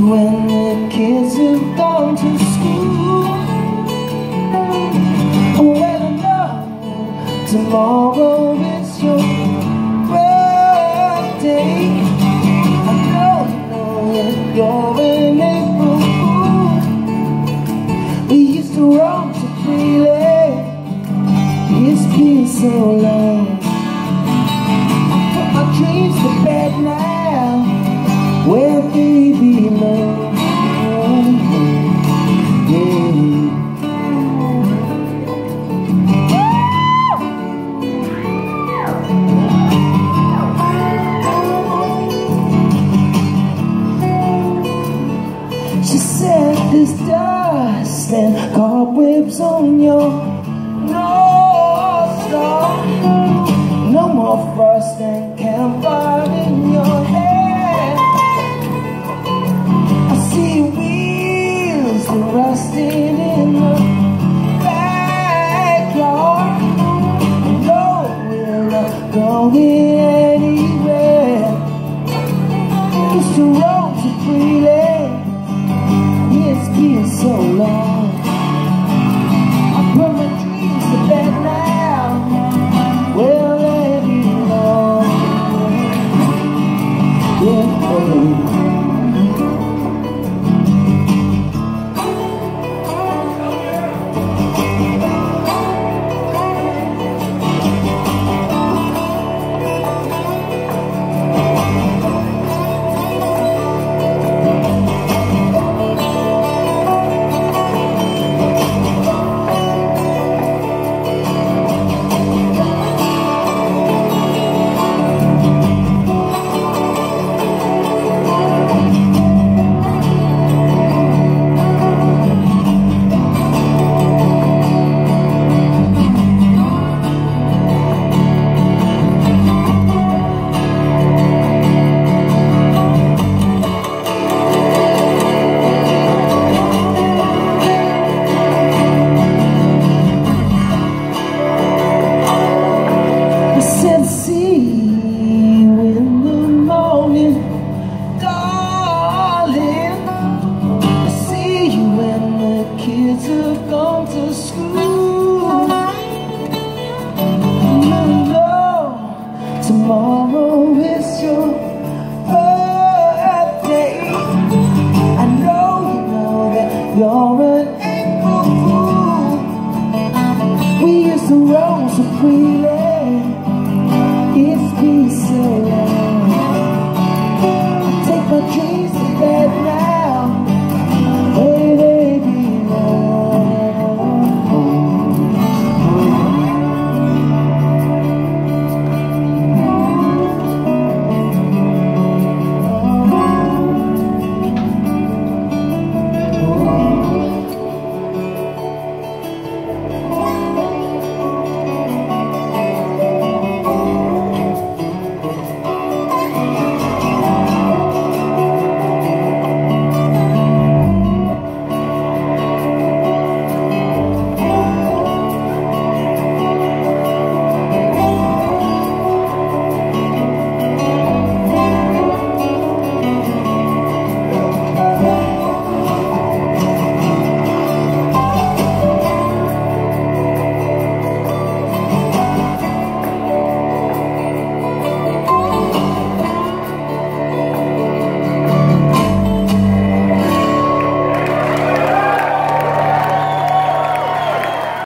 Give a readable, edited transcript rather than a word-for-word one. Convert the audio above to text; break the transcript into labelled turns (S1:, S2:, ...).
S1: when the kids have gone to school. Well, I know tomorrow is your birthday. I know that you're an April fool. We used to roam so freely. It's been so long. I put my dreams to bed now, where they belong. She said there's dust and cobwebs on your North Star. No more frost and campfire in your hair. I see wheels rusting in the backyard. No, we're not going anywhere. Used to roam so freely. It's been so long. I put my dreams to bed now. Well, they belong. Yeah. See you in the morning, darling. I see you when the kids have gone to school. You know tomorrow is your birthday. I know you know that you're an April fool. We used to roam so free.